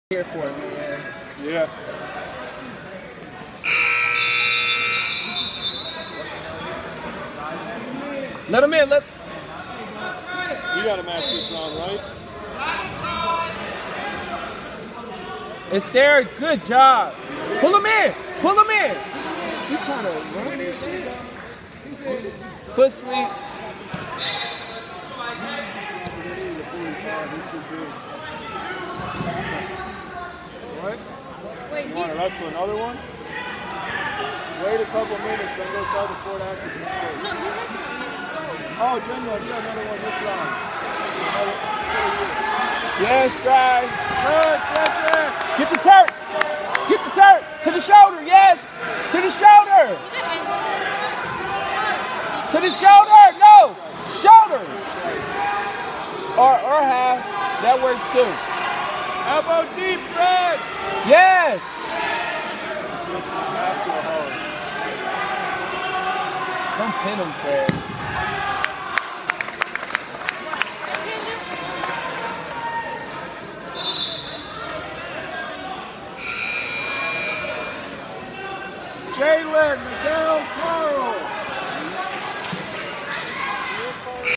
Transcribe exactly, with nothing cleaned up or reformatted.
Here for me, man. Yeah. Let him in. Let. You got to match this round, right? It's there. Good job. Pull him in. Pull him in. You trying to run this shit? Foot sweep. What? Wait, You want to wrestle another one? Wait a couple minutes, then go tell the Fort Actors. No, he wrestling on his Oh, genuine, yeah, another one this round. Another, Yes, drive. good, good, good. Get the turn. Get the turn. To the shoulder. Yes. To the shoulder. To the shoulder. No. Shoulder. Or, or half. That works too. Elbow deep, Fred. Yes. Back to a hard. Don't pin him, Fred. Jalen Miguel Carl.